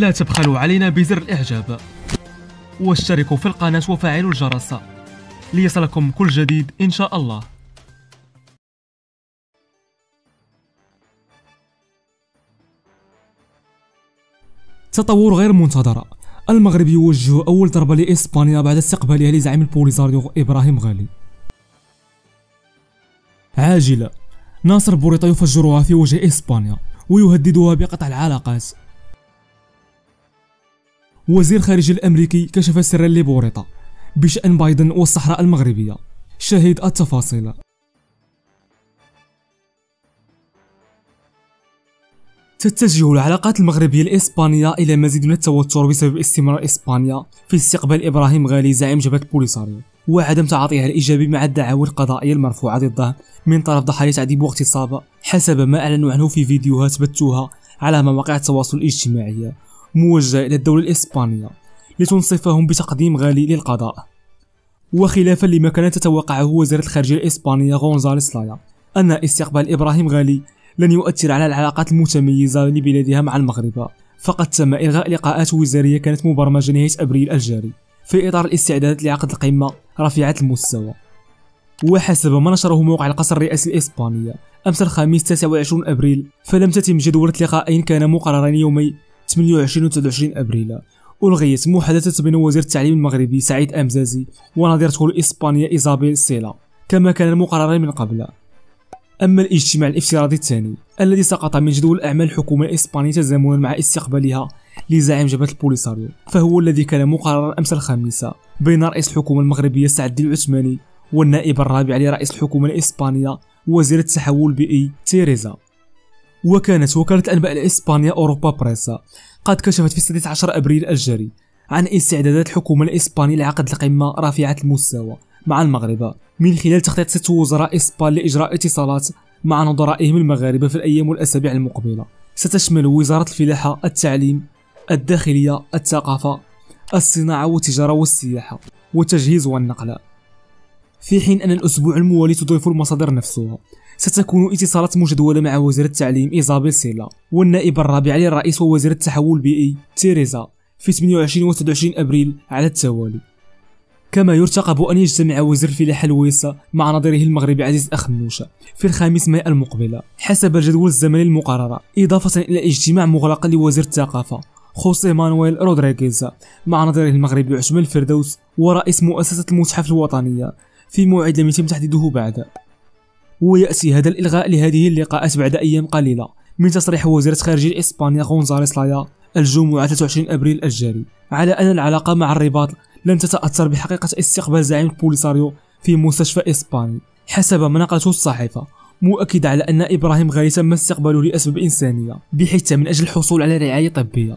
لا تبخلوا علينا بزر الإعجاب، واشتركوا في القناة وفعلوا الجرس ليصلكم كل جديد إن شاء الله. تطور غير منتظر، المغرب يوجه أول ضربة لإسبانيا بعد استقبالها لزعيم البوليساريو إبراهيم غالي. عاجلة، ناصر بوريطة يفجرها في وجه إسبانيا ويهددها بقطع العلاقات. وزير الخارجية الأمريكي كشف سرا لبوريطة بشأن بايدن والصحراء المغربية. شاهد التفاصيل. تتجه العلاقات المغربية الإسبانية إلى مزيد من التوتر بسبب استمرار إسبانيا في استقبال إبراهيم غالي زعيم جبهة بوليساريو وعدم تعاطيها الإيجابي مع الدعاوى القضائية المرفوعة ضده من طرف ضحايا تعذيب واغتصاب، حسب ما أعلنوا عنه في فيديوهات بثوها على مواقع التواصل الاجتماعي موجهة إلى الدولة الإسبانية لتنصفهم بتقديم غالي للقضاء. وخلافا لما كانت تتوقعه وزارة الخارجية الإسبانية غونزاليس لايا أن استقبال إبراهيم غالي لن يؤثر على العلاقات المتميزة لبلادها مع المغرب، فقد تم إلغاء لقاءات وزارية كانت مبرمجة نهاية أبريل الجاري في إطار الاستعدادات لعقد القمة رفيعة المستوى. وحسب ما نشره موقع القصر الرئاسي الإسباني أمس الخميس 29 أبريل، فلم تتم جدولة لقاءين كان مقررين يومي 28 و 29 أبريل. ألغيت محادثة بين وزير التعليم المغربي سعيد أمزازي ونظيرته لإسبانيا إيزابيل سيلا كما كان المقرر من قبل. أما الاجتماع الافتراضي الثاني الذي سقط من جدول أعمال الحكومة الإسبانية تزامنا مع استقبالها لزعيم جبهة البوليساريو، فهو الذي كان مقررا أمس الخميس بين رئيس الحكومة المغربية سعد الدين العثماني والنائب الرابع لرئيس الحكومة الإسبانية وزيرة التحول البيئي تيريزا. وكانت وكالة الأنباء الإسبانية أوروبا بريس قد كشفت في 16 أبريل الجاري عن استعدادات الحكومة الإسبانية لعقد القمة رفيعة المستوى مع المغرب من خلال تخطيط 6 وزراء إسبان لإجراء اتصالات مع نظرائهم المغاربة في الأيام والأسابيع المقبلة. ستشمل وزارة الفلاحة، التعليم، الداخلية، الثقافة، الصناعة والتجارة والسياحة والتجهيز والنقل. في حين أن الأسبوع الموالي تضيف المصادر نفسها ستكون اتصالات مجدولة مع وزير التعليم إيزابيل سيلا والنائب الرابع للرئيس ووزير التحول البيئي تيريزا في 28 و 29 أبريل على التوالي. كما يرتقب أن يجتمع وزير الفلاحة لويس مع نظيره المغربي عزيز أخنوش في الخامس ماء المقبل حسب الجدول الزمني المقرر، إضافة إلى اجتماع مغلق لوزير الثقافة خوسيه مانويل رودريغيز مع نظيره المغربي عثمان الفردوس ورئيس مؤسسة المتحف الوطنية في موعد لم يتم تحديده بعد. ويأتي هذا الإلغاء لهذه اللقاءات بعد أيام قليلة من تصريح وزيرة خارجية إسبانيا غونزاليس لايا الجمعة 23 أبريل الجاري على أن العلاقة مع الرباط لن تتأثر بحقيقة استقبال زعيم البوليساريو في مستشفى إسباني، حسب ما نقلته الصحيفة، مؤكد على أن إبراهيم غالي تم استقباله لأسباب إنسانية بحث من أجل الحصول على رعاية طبية.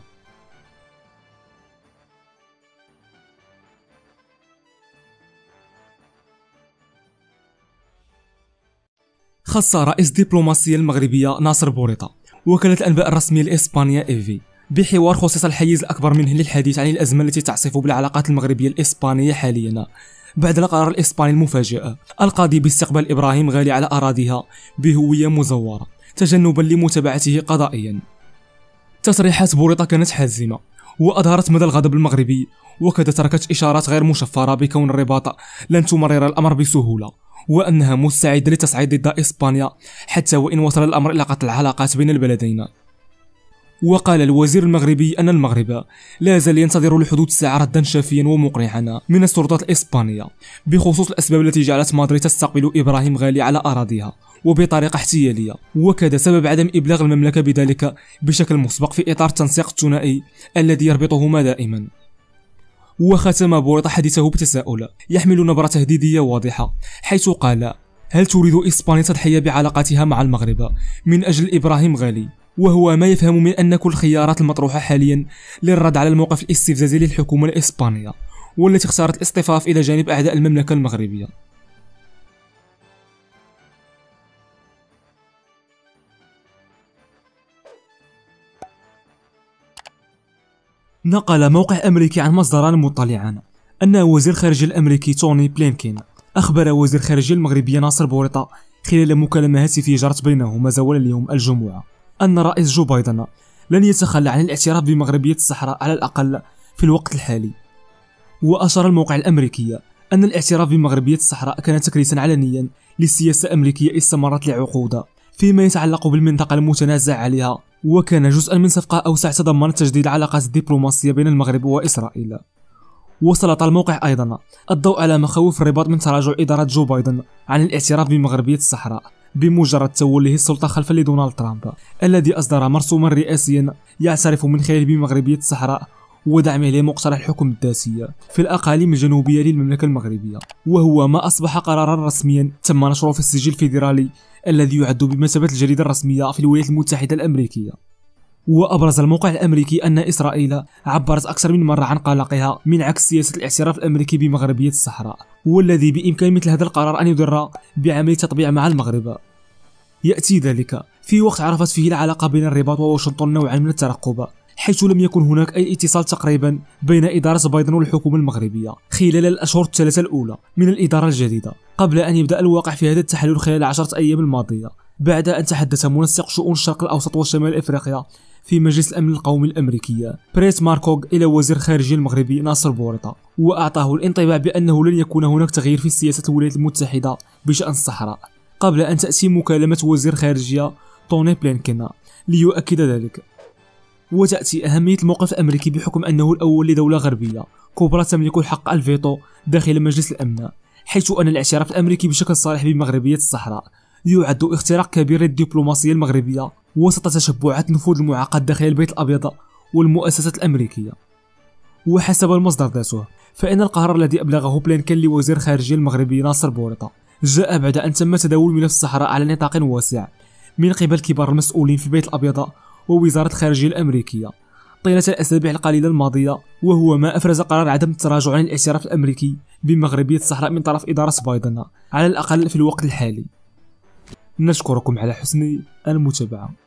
خص رئيس الدبلوماسية المغربية ناصر بوريطة وكالة الأنباء الرسمية الإسبانية إيفي بحوار خصص الحيز الأكبر منه للحديث عن الأزمة التي تعصف بالعلاقات المغربية الإسبانية حاليا بعد القرار الإسباني المفاجئ القاضي باستقبال إبراهيم غالي على أراضيها بهوية مزورة تجنبا لمتابعته قضائيا. تصريحات بوريطة كانت حازمة وأظهرت مدى الغضب المغربي، وكذا تركت إشارات غير مشفرة بكون الرباط لن تمرر الأمر بسهولة وأنها مستعدة للتصعيد ضد إسبانيا حتى وإن وصل الأمر إلى قطع العلاقات بين البلدين. وقال الوزير المغربي أن المغرب لا زال ينتظر لحدود الساعة ردا شافيا ومقنعا من السلطات الإسبانية بخصوص الأسباب التي جعلت مدريد تستقبل إبراهيم غالي على أراضيها وبطريقة احتيالية، وكذا سبب عدم إبلاغ المملكة بذلك بشكل مسبق في إطار التنسيق الثنائي الذي يربطهما دائما. وختم بوريطة حديثه بتساؤل يحمل نبرة تهديدية واضحة، حيث قال: هل تريد إسبانيا تضحية بعلاقاتها مع المغرب من أجل إبراهيم غالي؟ وهو ما يفهم من أن كل الخيارات المطروحة حاليا للرد على الموقف الاستفزازي للحكومة الإسبانية والتي اختارت الاصطفاف إلى جانب أعداء المملكة المغربية. نقل موقع أمريكي عن مصدران مطلعان أن وزير الخارجية الأمريكي توني بلينكين أخبر وزير الخارجية المغربية ناصر بوريطة خلال مكالمة هاتفية جرت بينهما زوال اليوم الجمعة أن رئيس جو بايدن لن يتخلى عن الاعتراف بمغربية الصحراء على الأقل في الوقت الحالي. وأشار الموقع الأمريكي أن الاعتراف بمغربية الصحراء كان تكريسا علنيا للسياسة الأمريكية استمرت لعقود فيما يتعلق بالمنطقة المتنازع عليها، وكان جزءا من صفقة أوسع تضمنت تجديد العلاقات الدبلوماسية بين المغرب وإسرائيل. وسلط الموقع أيضا الضوء على مخاوف الرباط من تراجع إدارة جو بايدن عن الاعتراف بمغربية الصحراء بمجرد توليه السلطة خلفا لدونالد ترامب، الذي أصدر مرسوما رئاسيا يعترف من خلاله بمغربية الصحراء ودعمه لمقترح الحكم الذاتي في الأقاليم الجنوبية للمملكة المغربية، وهو ما أصبح قرارا رسميا تم نشره في السجل الفيدرالي الذي يعد بمثابة الجريدة الرسمية في الولايات المتحدة الأمريكية. وأبرز الموقع الأمريكي أن إسرائيل عبرت أكثر من مرة عن قلقها من عكس سياسة الاعتراف الأمريكي بمغربية الصحراء، والذي بإمكان مثل هذا القرار أن يضر بعملية تطبيع مع المغرب. يأتي ذلك في وقت عرفت فيه العلاقة بين الرباط وواشنطن نوعا من الترقب، حيث لم يكن هناك أي اتصال تقريبا بين إدارة بايدن والحكومة المغربية خلال الأشهر الثلاثة الأولى من الإدارة الجديدة، قبل أن يبدأ الواقع في هذا التحلل خلال 10 أيام الماضية، بعد أن تحدث منسق شؤون الشرق الأوسط وشمال أفريقيا في مجلس الأمن القومي الأمريكي بريت ماركوغ إلى وزير الخارجية المغربي ناصر بوريطة، وأعطاه الانطباع بأنه لن يكون هناك تغيير في سياسة الولايات المتحدة بشأن الصحراء، قبل أن تأتي مكالمة وزير الخارجية توني بلينكين ليؤكد ذلك. وتأتي أهمية الموقف الأمريكي بحكم أنه الأول لدولة غربية كبرى تملك الحق الفيتو داخل مجلس الأمن، حيث أن الاعتراف الأمريكي بشكل صريح بمغربية الصحراء يعد اختراق كبير للدبلوماسية المغربية وسط تشبعات نفوذ المعقد داخل البيت الأبيض والمؤسسات الأمريكية. وحسب المصدر ذاته فإن القرار الذي أبلغه بلينكين لوزير الخارجية المغربي ناصر بوريطة جاء بعد أن تم تداول ملف الصحراء على نطاق واسع من قبل كبار المسؤولين في البيت الأبيض ووزارة الخارجية الأمريكية طيلة الأسابيع القليلة الماضية، وهو ما أفرز قرار عدم التراجع عن الاعتراف الأمريكي بمغربية الصحراء من طرف إدارة بايدن على الأقل في الوقت الحالي. نشكركم على حسن المتابعة.